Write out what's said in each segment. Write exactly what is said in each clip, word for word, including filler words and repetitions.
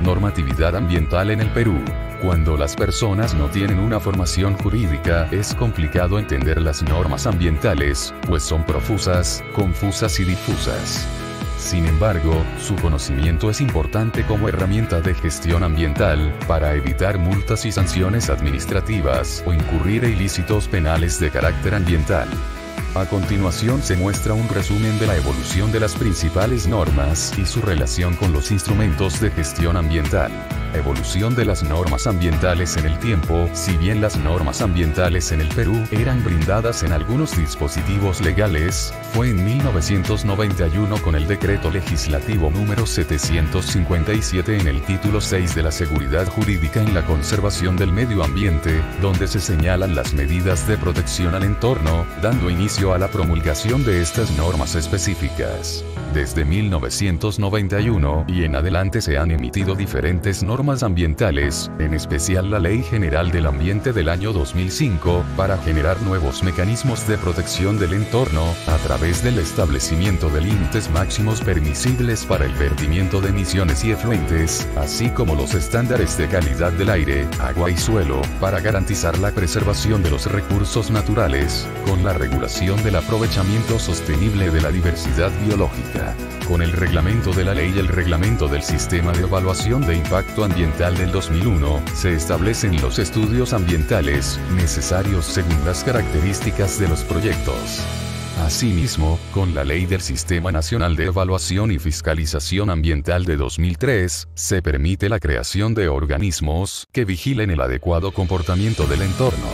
Normatividad ambiental en el Perú. Cuando las personas no tienen una formación jurídica, es complicado entender las normas ambientales, pues son profusas, confusas y difusas. Sin embargo, su conocimiento es importante como herramienta de gestión ambiental, para evitar multas y sanciones administrativas o incurrir en ilícitos penales de carácter ambiental. A continuación se muestra un resumen de la evolución de las principales normas y su relación con los instrumentos de gestión ambiental. Evolución de las normas ambientales en el tiempo. Si bien las normas ambientales en el Perú eran brindadas en algunos dispositivos legales, fue en mil novecientos noventa y uno con el Decreto Legislativo número setecientos cincuenta y siete en el título seis de la Seguridad Jurídica en la Conservación del Medio Ambiente, donde se señalan las medidas de protección al entorno, dando inicio a la promulgación de estas normas específicas. Desde mil novecientos noventa y uno y en adelante se han emitido diferentes normas ambientales, en especial la Ley General del Ambiente del año dos mil cinco, para generar nuevos mecanismos de protección del entorno, a través del establecimiento de límites máximos permisibles para el vertimiento de emisiones y efluentes, así como los estándares de calidad del aire, agua y suelo, para garantizar la preservación de los recursos naturales, con la regulación del aprovechamiento sostenible de la diversidad biológica. Con el reglamento de la ley y el reglamento del Sistema de Evaluación de Impacto Ambiental del dos mil uno, se establecen los estudios ambientales necesarios según las características de los proyectos. Asimismo, con la Ley del Sistema Nacional de Evaluación y Fiscalización Ambiental de dos mil tres, se permite la creación de organismos que vigilen el adecuado comportamiento del entorno.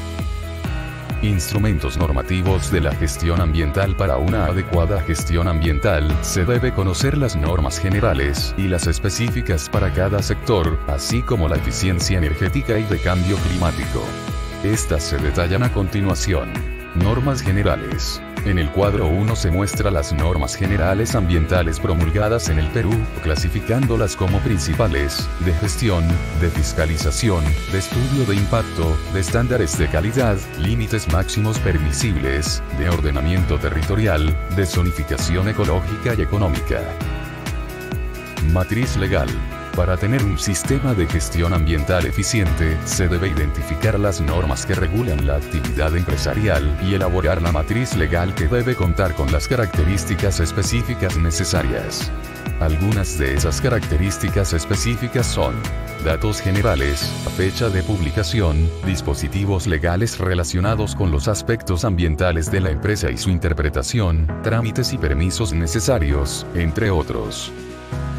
Instrumentos normativos de la gestión ambiental. Para una adecuada gestión ambiental, se debe conocer las normas generales y las específicas para cada sector, así como la eficiencia energética y de cambio climático. Estas se detallan a continuación. Normas generales. En el cuadro uno se muestra las normas generales ambientales promulgadas en el Perú, clasificándolas como principales, de gestión, de fiscalización, de estudio de impacto, de estándares de calidad, límites máximos permisibles, de ordenamiento territorial, de zonificación ecológica y económica. Matriz legal. Para tener un sistema de gestión ambiental eficiente, se debe identificar las normas que regulan la actividad empresarial y elaborar la matriz legal que debe contar con las características específicas necesarias. Algunas de esas características específicas son: datos generales, fecha de publicación, dispositivos legales relacionados con los aspectos ambientales de la empresa y su interpretación, trámites y permisos necesarios, entre otros.